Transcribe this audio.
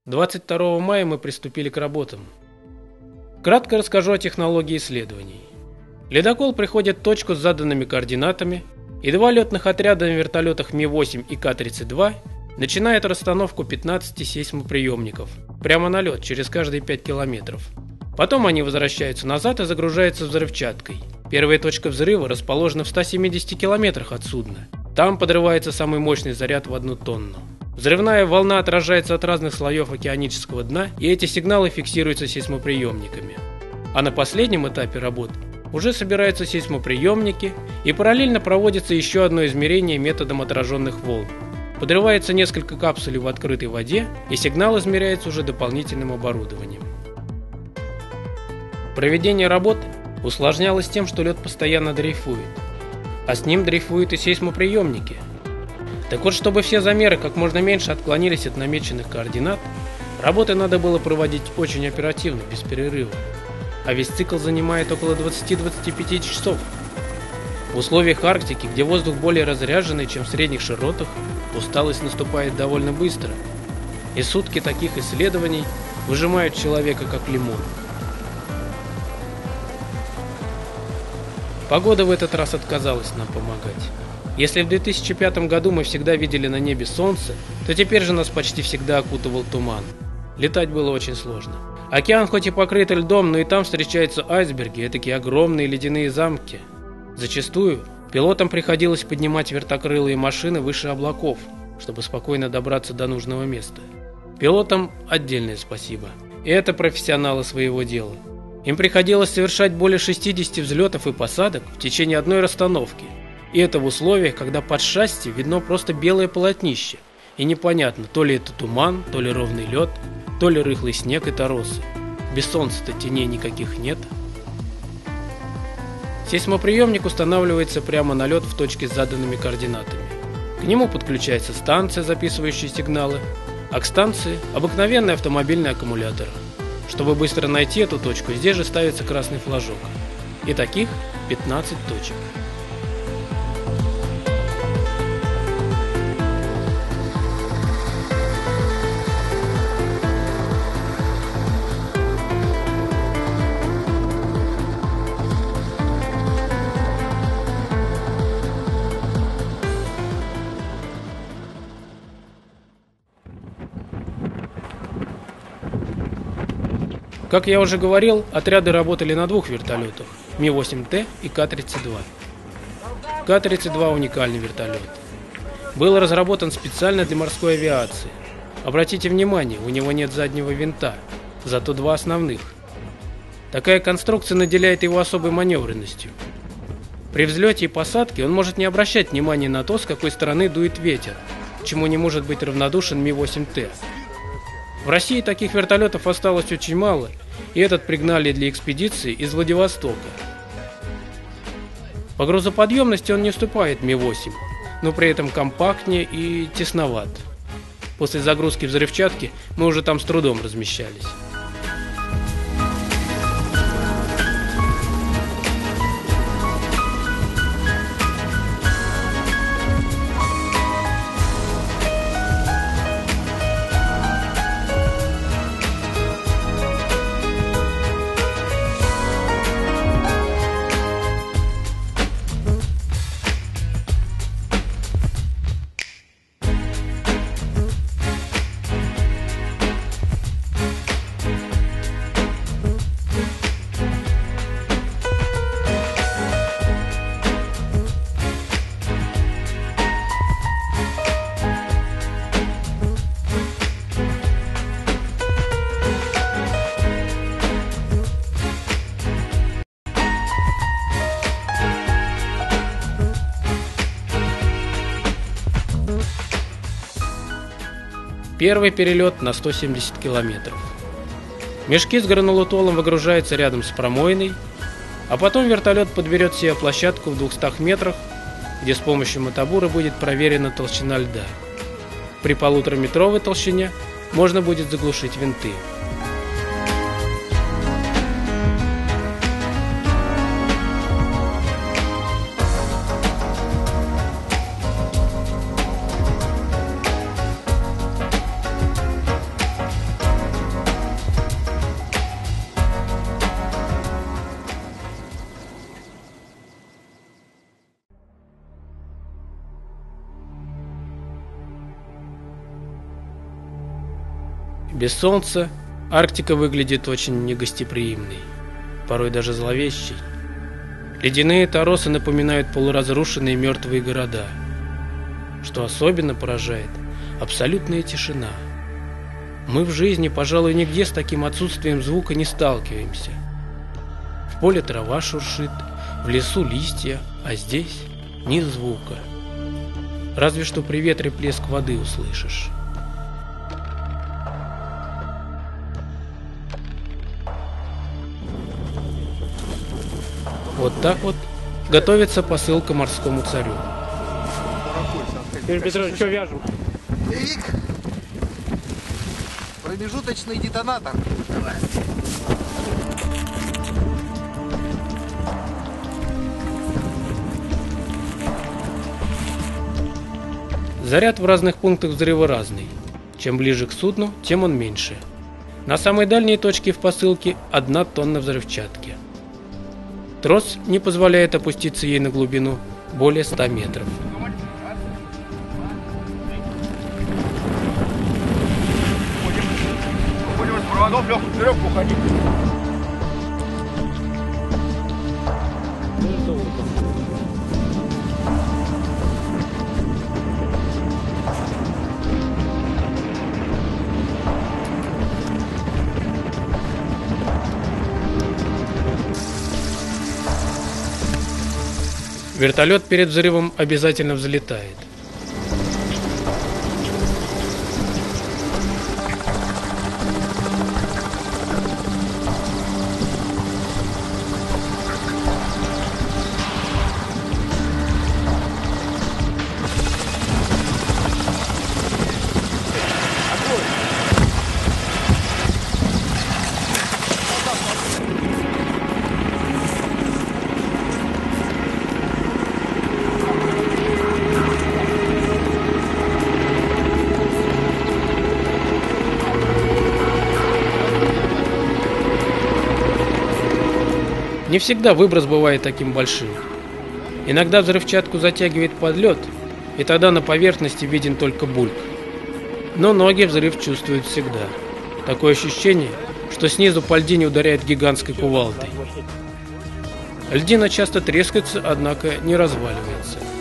22 мая мы приступили к работам. Кратко расскажу о технологии исследований. Ледокол приходит в точку с заданными координатами, и два летных отряда на вертолетах Ми-8 и К-32 начинают расстановку 15 сейсмоприемников прямо на лед через каждые 5 километров. Потом они возвращаются назад и загружаются взрывчаткой. Первая точка взрыва расположена в 170 километрах от судна. Там подрывается самый мощный заряд в 1 тонну. Взрывная волна отражается от разных слоев океанического дна, и эти сигналы фиксируются сейсмоприемниками. А на последнем этапе работ уже собираются сейсмоприемники, и параллельно проводится еще одно измерение методом отраженных волн. Подрывается несколько капсулей в открытой воде, и сигнал измеряется уже дополнительным оборудованием. Проведение работ усложнялось тем, что лед постоянно дрейфует, а с ним дрейфуют и сейсмоприемники. Так вот, чтобы все замеры как можно меньше отклонились от намеченных координат, работы надо было проводить очень оперативно, без перерыва, а весь цикл занимает около 20-25 часов. В условиях Арктики, где воздух более разряженный, чем в средних широтах, усталость наступает довольно быстро, и сутки таких исследований выжимают человека как лимон. Погода в этот раз отказалась нам помогать. Если в 2005 году мы всегда видели на небе солнце, то теперь же нас почти всегда окутывал туман. Летать было очень сложно. Океан хоть и покрыт льдом, но и там встречаются айсберги, такие огромные ледяные замки. Зачастую пилотам приходилось поднимать вертокрылые машины выше облаков, чтобы спокойно добраться до нужного места. Пилотам отдельное спасибо. И это профессионалы своего дела. Им приходилось совершать более 60 взлетов и посадок в течение одной расстановки. И это в условиях, когда под шасси видно просто белое полотнище, и непонятно, то ли это туман, то ли ровный лед, то ли рыхлый снег и торосы. Без солнца-то теней никаких нет. Сейсмоприемник устанавливается прямо на лед в точке с заданными координатами. К нему подключается станция, записывающая сигналы, а к станции обыкновенный автомобильный аккумулятор. Чтобы быстро найти эту точку, здесь же ставится красный флажок. И таких 15 точек. Как я уже говорил, отряды работали на двух вертолетах – Ми-8Т и К-32. К-32 – уникальный вертолет. Был разработан специально для морской авиации. Обратите внимание, у него нет заднего винта, зато два основных. Такая конструкция наделяет его особой маневренностью. При взлете и посадке он может не обращать внимания на то, с какой стороны дует ветер, чему не может быть равнодушен Ми-8Т. В России таких вертолетов осталось очень мало, и этот пригнали для экспедиции из Владивостока. По грузоподъемности он не уступает Ми-8, но при этом компактнее и тесноват. После загрузки взрывчатки мы уже там с трудом размещались. Первый перелет на 170 километров. Мешки с гранулотолом выгружаются рядом с промоиной, а потом вертолет подберет себе площадку в 200 метрах, где с помощью мотобура будет проверена толщина льда. При 1,5-метровой толщине можно будет заглушить винты. Без солнца Арктика выглядит очень негостеприимной, порой даже зловещей. Ледяные торосы напоминают полуразрушенные мертвые города. Что особенно поражает – абсолютная тишина. Мы в жизни, пожалуй, нигде с таким отсутствием звука не сталкиваемся. В поле трава шуршит, в лесу листья, а здесь ни звука. Разве что при ветре плеск воды услышишь. Вот так вот готовится посылка морскому царю. Юрий Петрович, что вяжем? Боевик. Промежуточный детонатор. Давай. Заряд в разных пунктах взрыва разный. Чем ближе к судну, тем он меньше. На самой дальней точке в посылке 1 тонна взрывчатки. Трос не позволяет опуститься ей на глубину более 100 метров. Вертолет перед взрывом обязательно взлетает. Не всегда выброс бывает таким большим. Иногда взрывчатку затягивает под лед, и тогда на поверхности виден только бульк. Но ноги взрыв чувствуют всегда. Такое ощущение, что снизу по льдине ударяет гигантской кувалдой. Льдина часто трескается, однако не разваливается.